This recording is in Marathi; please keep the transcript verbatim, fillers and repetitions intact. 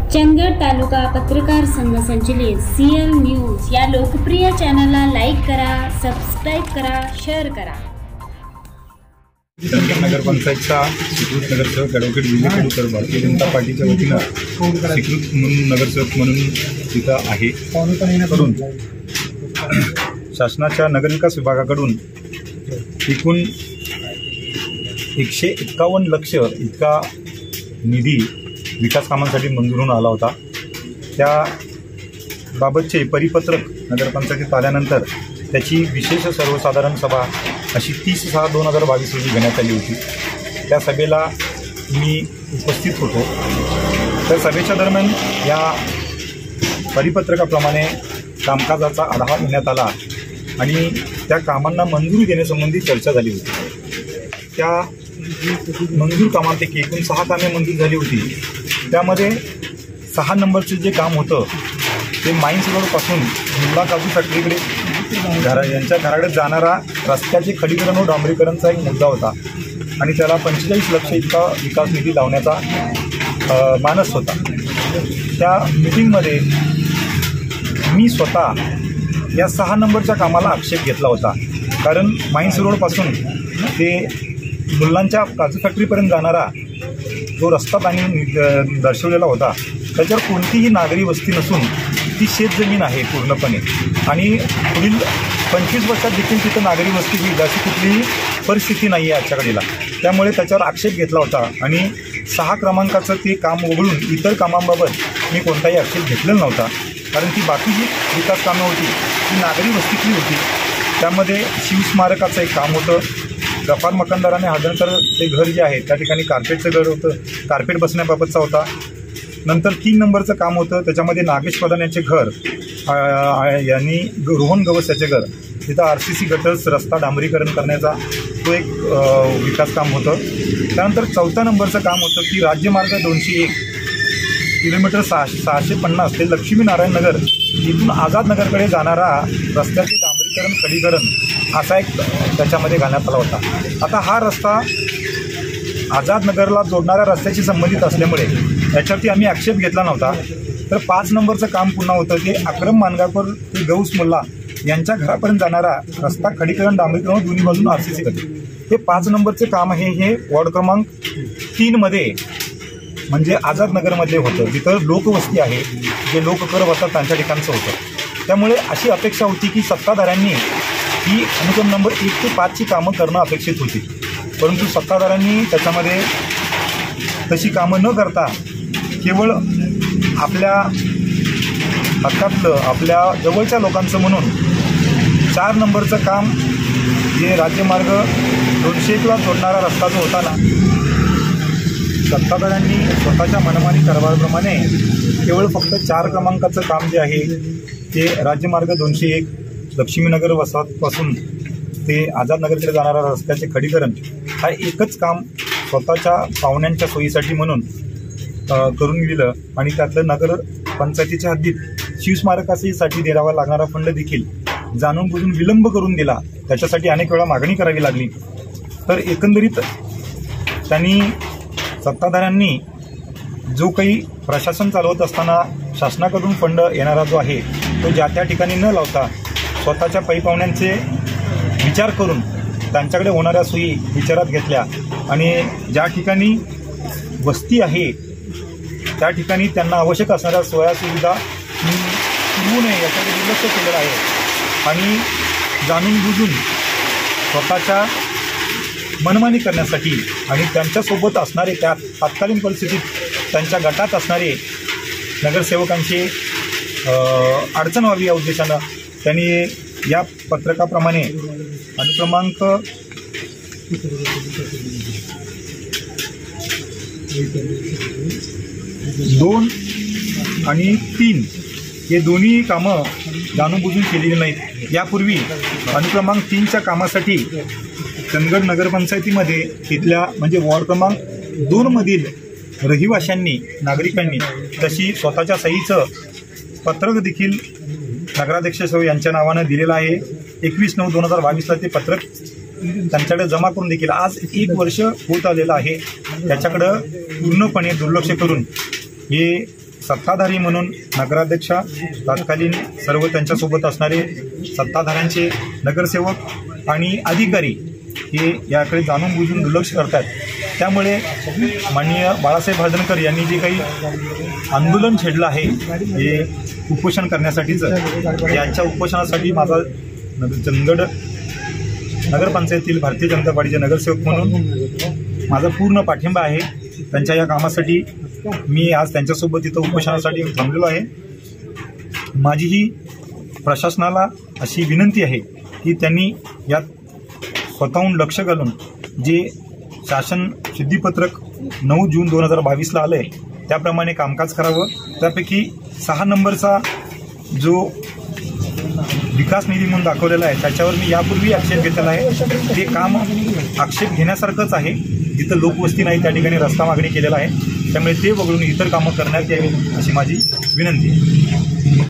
चंदगड तालुका पत्रकार संघ संचलित सीएल न्यूज या लोकप्रिय चॅनलला लाईक करा, सबस्क्राईब करा, शेअर करा। नगरपंचायतचा स्वीकृत नगरसेवक ॲडव्होकेट विजय कडूकर भारतीय जनता पार्टीच्या वतीनं स्वीकृत म्हणून नगरसेवक म्हणून तिथं आहे। करून शासनाच्या नगरविकास विभागाकडून एकूण एकशे एक्कावन्न लक्ष इतका निधी विकास कामांसाठी मंजूर होऊन आला होता। त्या बाबतचे परिपत्रक नगरपंचायतीत आल्यानंतर त्याची विशेष सर्वसाधारण सभा अशी तीस सहा दोन हजार बावीस रोजी घेण्यात आली होती। त्या सभेला मी उपस्थित होतो। त्या सभेच्या दरम्यान या परिपत्रकाप्रमाणे कामकाजाचा आढावा घेण्यात आला आणि त्या कामांना मंजुरी देण्यासंबंधी चर्चा झाली होती। त्या मंजूर कामांपैकी एकूण सहा कामे मंजूर झाली होती। त्यामध्ये सहा नंबरचे जे काम होतं ते माइन्स रोडपासून मुल्ला काजू फॅक्टरीकडे घरा यांच्या घराकडे जाणारा रस्त्याचे खडीकरण व डांबरीकरणचा एक मुद्दा होता आणि त्याला पंचेचाळीस लक्ष इतका विकास निधी लावण्याचा मानस होता। त्या मीटिंगमध्ये मी स्वतः या सहा नंबरच्या कामाला आक्षेप घेतला होता, कारण माइन्स रोडपासून ते मुलांच्या काजू फॅक्टरीपर्यंत जाणारा जो रस्ता त्यांनी दर्शवलेला होता त्याच्यावर कोणतीही नागरी वस्ती नसून ती शेतजमीन आहे पूर्णपणे आणि पुढील पंचवीस वर्षात देखील तिथं नागरी वस्ती होईल अशी कुठलीही परिस्थिती नाही आहे आजच्या घडीला। त्यामुळे त्याच्यावर आक्षेप घेतला होता आणि सहा क्रमांकाचं ते काम वगळून इतर कामांबाबत मी कोणताही आक्षेप घेतलेला नव्हता, कारण ती बाकी जी विकास कामं होती ती नागरी वस्तीतली होती। त्यामध्ये शिवस्मारकाचं एक काम होतं, गफार मकंदाराने हादणकर ते घर जे आहे त्या ठिकाणी कार्पेटचं घर होतं, कार्पेट बसण्याबाबतचा होता। नंतर तीन नंबरचं काम होतं त्याच्यामध्ये नागेश प्रधान यांचे घर यांनी रोहन गवस याचे घर तिथं आर सी सी गटर्स रस्ता डांबरीकरण करण्याचा तो एक विकास काम होतं। त्यानंतर चौथ्या नंबरचं काम होतं की राज्यमार्ग दोनशे एक किलोमीटर सहाशे सहाशे पन्नास ते लक्ष्मीनारायण नगर इथून आझाद नगरकडे जाणारा रस्त्याचे डांबरीकरण खडीकरण असा एक त्याच्यामध्ये घालण्यात आला होता। आता हा रस्ता आझाद नगरला जोडणाऱ्या रस्त्याशी संबंधित असल्यामुळे याच्यावरती आम्ही आक्षेप घेतला नव्हता। तर पाच नंबरचं काम पुन्हा होतं ते अक्रम मानगापूर ते गौस मुल्ला यांच्या घरापर्यंत जाणारा रस्ता खडीकरण डांबरीकरण दोन्ही बाजून आर सी सी करते। हे पाच नंबरचे काम आहे हे वॉर्ड क्रमांक तीनमध्ये म्हणजे आझाद नगरमध्ये होतं, जिथं लोकवस्ती आहे, जे लोककर होतात त्यांच्या ठिकाणचं होतं। त्यामुळे अशी अपेक्षा होती की सत्ताधाऱ्यांनी ही अनुक्रम नंबर एक ते पाचची कामं करणं अपेक्षित होती, परंतु सत्ताधाऱ्यांनी त्याच्यामध्ये तशी कामं न करता केवळ आपल्या हक्कातलं आपल्या जवळच्या लोकांचं म्हणून चार नंबरचं काम जे राज्यमार्ग दोनशे एकला जोडणारा रस्ता जो होता ना, सत्ताधाऱ्यांनी स्वतःच्या मनमानी कारभाराप्रमाणे केवळ फक्त चार क्रमांकाचं काम जे आहे ते राज्यमार्ग दोनशे एक लक्ष्मीनगर वसाहतपासून ते आझाद नगरकडे जाणारा रस्त्याचे खडीकरण हा एकच काम स्वतःच्या पाहुण्यांच्या सोयीसाठी म्हणून करून दिलं आणि त्यातलं नगर पंचायतीच्या हद्दीत शिवस्मारकासाठी द्यावा लागणारा फंड देखील जाणून बुजून विलंब करून दिला। त्याच्यासाठी अनेक वेळा मागणी करावी लागली। तर एकंदरीत त्यांनी सत्ताधाऱ्यांनी जो काही प्रशासन चालवत असताना शासनाकडून फंड येणारा जो आहे तो ज्या त्या ठिकाणी न लावता स्वतःच्या पै पाहुण्यांचे विचार करून त्यांच्याकडे होणाऱ्या सोयी विचारात घेतल्या आणि ज्या ठिकाणी वस्ती आहे त्या ठिकाणी त्यांना आवश्यक असणाऱ्या सोया सुविधा पुरवू नये याच्याकडे दुर्लक्ष केलेलं आहे आणि जाणून बुजून स्वतःच्या मनमानी करण्यासाठी आणि त्यांच्यासोबत असणारे त्या तत्कालीन परिस्थितीत त्यांच्या गटात असणारे नगरसेवकांची अडचण व्हावी या उद्देशानं त्यांनी या पत्रकाप्रमाणे अनुक्रमांक दोन आणि तीन हे दोन्ही कामं जाणून बुजून केलेली नाहीत। यापूर्वी अनुक्रमांक तीनच्या कामासाठी चंदगड नगरपंचायतीमध्ये तिथल्या म्हणजे वॉर्ड क्रमांक दोनमधील रहिवाशांनी नागरिकांनी तशी स्वतःच्या सहीचं पत्रक देखील नगराध्यक्ष सौ यांच्या नावानं दिलेलं आहे। एकवीस नऊ दोन हजार बावीसला ते पत्रक त्यांच्याकडे जमा करून देखील आज एक वर्ष होत आलेलं आहे, त्याच्याकडं पूर्णपणे दुर्लक्ष करून हे सत्ताधारी म्हणून नगराध्यक्षा, तत्कालीन सर्व त्यांच्यासोबत असणारे सत्ताधाऱ्यांचे नगरसेवक आणि अधिकारी हे याकडे जाणून बुजून दुर्लक्ष करतात. त्यामुळे माननीय बाळासाहेब हळदणकर यांनी जे काही आंदोलन छेडलं आहे हे उपोषण करण्यासाठीचं, यांच्या उपोषणासाठी माझा चंदगड नगरपंचायतीतील भारतीय जनता पार्टीचे नगरसेवक म्हणून माझा पूर्ण पाठिंबा आहे. त्यांच्या या कामासाठी मी आज त्यांच्यासोबत इथं उपोषणासाठी थांबलेलो आहे. माझी ही प्रशासनाला अशी विनंती आहे की त्यांनी यात स्वतःहून लक्ष घालून जे शासन सिद्धीपत्रक नऊ जून दोन हजार बावीसला आलं आहे त्याप्रमाणे कामकाज करावं. त्यापैकी सहा नंबरचा जो विकास निधी म्हणून दाखवलेला आहे त्याच्यावर मी यापूर्वी आक्षेप घेतलेला आहे. ते काम आक्षेप घेण्यासारखंच आहे. जिथं लोकवस्ती नाही त्या ठिकाणी रस्ता मागणी केलेला आहे. त्यामुळे ते वगळून इतर कामं करण्यात यावी अशी माझी विनंती आहे.